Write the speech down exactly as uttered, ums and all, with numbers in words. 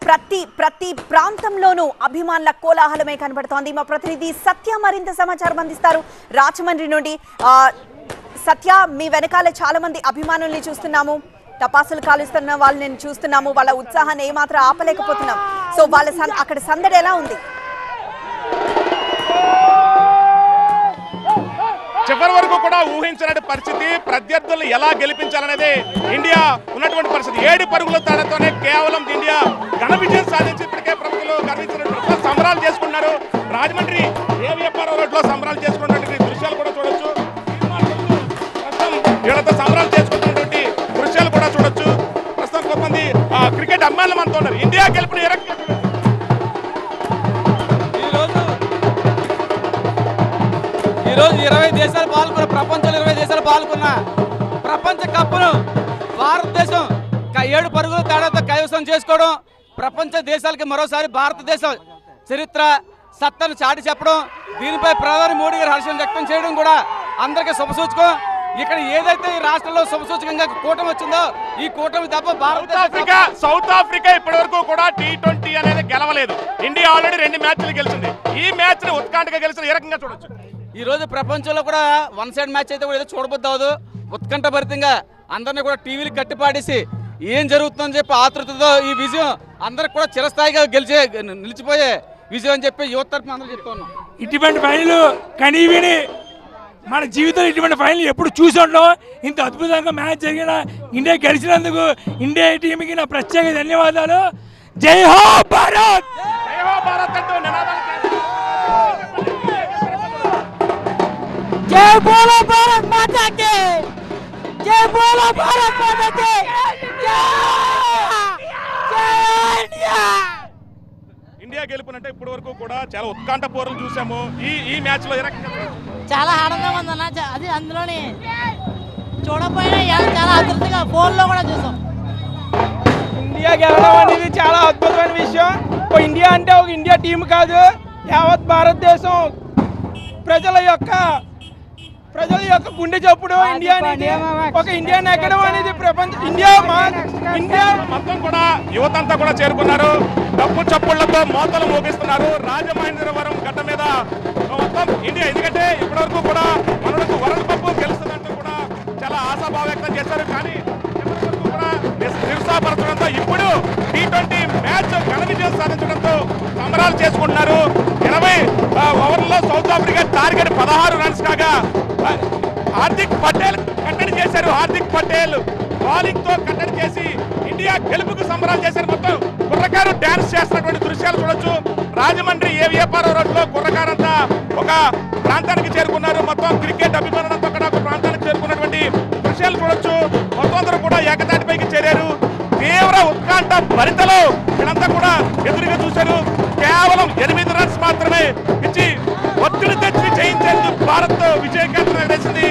ప్రతి ప్రతి ప్రాంతంలోనూ అభిమానుల కోలాహలమే కనబడుతోంది. మా ప్రతినిధి సత్య మరింత సమాచారం అందిస్తారు రాజమండ్రి నుండి. సత్య, మీ వెనకాల చాలా మంది అభిమానుల్ని చూస్తున్నాము, టపాసులు కాలుస్తున్న వాళ్ళని చూస్తున్నాము, వాళ్ళ ఉత్సాహాన్ని ఏమాత్రం ఆపలేకపోతున్నాం. సో వాళ్ళ అక్కడ సందడి ఎలా ఉంది? చివరి వరకు కూడా ఊహించిన పరిస్థితి, ప్రత్యర్థులను ఎలా గెలిపించాలనేది ఇండియా ఉన్నటువంటి పరిస్థితి. ఏడు పరుగుల తేడాతోనే కేవలం ఇండియా ఘన విజయం సాధించి ఇప్పటికే ప్రముఖులు గర్వించినటువంటి సంబరాలు చేసుకున్నారు. రాజమండ్రి ఏవిఎఫ్ఆర్ రోడ్లో సంబరాలు చేసుకున్నటువంటి దృశ్యాలు కూడా చూడొచ్చు. వీళ్ళతో సంబరాలు చేసుకుంటున్నటువంటి దృశ్యాలు కూడా చూడొచ్చు. ప్రస్తుతం కొంతమంది క్రికెట్ అమ్మాయిలు మనతో ఉన్నారు. ఇండియా గెలుపుని ఈరోజు ఇరవై దేశాలు పాల్గొన్న ప్రపంచంలో ఇరవై దేశాలు పాల్గొన్న ప్రపంచ కప్పును భారతదేశం ఏడు పరుగుల తేడాతో కైవసం చేసుకోవడం, ప్రపంచ దేశాలకి మరోసారి భారతదేశం చరిత్ర సత్తను చాటి చెప్పడం, దీనిపై ప్రధాని మోడీ గారు హర్షం వ్యక్తం చేయడం కూడా అందరికీ శుభసూచకం. ఇక్కడ ఏదైతే ఈ రాష్ట్రంలో శుభసూచకంగా కూటమి వచ్చిందో ఈ కూటమి తప్ప భారత ఆఫ్రికా సౌత్ ఆఫ్రికా ఇప్పటి వరకు కూడా టీ ట్వంటీ అనేది గెలవలేదు. ఇండియా ఆల్రెడీ రెండు మ్యాచ్లు గెలిచింది. ఈ మ్యాచ్ ని ఉత్కంఠగా గెలిచిన ఏ రకంగా చూడొచ్చు? ఈ రోజు ప్రపంచంలో కూడా వన్ సైడ్ మ్యాచ్ అయితే కూడా ఏదో చూడబుద్ది అవ్వదు. ఉత్కంఠభరితంగా అందరినీ కూడా టీవీలు కట్టిపాడేసి ఏం జరుగుతుందని చెప్పి ఆతృతతో ఈ విజయం అందరికి కూడా చిరస్థాయిగా గెలిచే నిలిచిపోయే విజయం అని చెప్పి యువత తరఫున అందరూ చెప్తున్నాం. ఇటువంటి ఫైనల్ కనీవిని మన జీవితంలో ఇటువంటి ఫైనల్ ఎప్పుడు చూసి ఉంటాం. ఇంత అద్భుతంగా మ్యాచ్ జరిగిన ఇండియా గెలిచినందుకు ఇండియా టీంకి నా ప్రత్యేక ధన్యవాదాలు. జై హో భారత్, జై హో భారత్ అంటూ నినాదాలు जय बोलो भारत माता के, जय बोलो भारत माता के, ఇండియా గెలుపునంటే ఇప్పటి వరకు కూడా చాలా ఉత్కంఠ పోరులు చూసాము. ఈ ఈ మ్యాచ్ లో చాలా ఆనందంగా ఉందన్న. అది అందులోని చూడపోయినా చాలా అద్భుతంగా ఫోన్ లో కూడా చూసాం. ఇండియా గెలవడం అనేది చాలా అద్భుతమైన విషయం. ఒక ఇండియా అంటే ఒక ఇండియా టీం కాదు, యావత్ భారతదేశం ప్రజల యొక్క ప్రజల యొక్క గుండె చప్పుడు ఇండియా అనేది ఒక ఇండియా నెగ్గడం అనేది ప్రపంచ ఇండియా ఇండియా మొత్తం కూడా యువతంతా కూడా చేరుకున్నారు. డప్పు చప్పుళ్లతో మోతలు మోగిస్తున్నారు. రాజమహేంద్రవరం గడ్డ మీద మొత్తం ఇండియా, ఎందుకంటే ఇప్పటి వరకు కూడా మనకు వరల్డ్ కప్ గెలుస్తుందంటూ కూడా చాలా ఆశాభావం వ్యక్తం చేశారు. కానీ ఇప్పటి వరకు కూడా నిరుత్సాహపరచడంతో ఇప్పుడు టీ ట్వంటీ మ్యాచ్ ఘన విజయం సాధించడంతో సంబరాలు చేసుకుంటున్నారు. ఇరవై ఓవర్లలో సౌత్ ఆఫ్రికా టార్గెట్ పదహారు రన్స్ కాగా హార్దిక్ పటేల్ కట్టడి చేశారు. హార్దిక్ పటేల్ బౌలింగ్ తో కట్టడి చేసి ఇండియా గెలుపుకు సంబరాలు చేశారు. మొత్తం కుర్రకారు డాన్స్ చేస్తున్నటువంటి దృశ్యాలు చూడొచ్చు. రాజమండ్రి ఏవిఎఫ్ఆర్ రోడ్ లో కుర్రకారంతా ఒక ప్రాంతానికి చేరుకున్నారు. మొత్తం క్రికెట్ అభిమానులంతా కూడా ఒక ప్రాంతానికి చేరుకున్నటువంటి దృశ్యాలు చూడొచ్చు. మొత్తం అందరూ కూడా ఏకతాటిపైకి చేరారు. తీవ్ర ఉత్కంఠ భరితలో వీళ్ళంతా కూడా ఎదురుగా చూశారు. కేవలం ఎనిమిది రన్స్ మాత్రమే ఇచ్చి ఒత్తిడి తెచ్చి జయించేందుకు భారత్ విజయకేతనం వేసింది.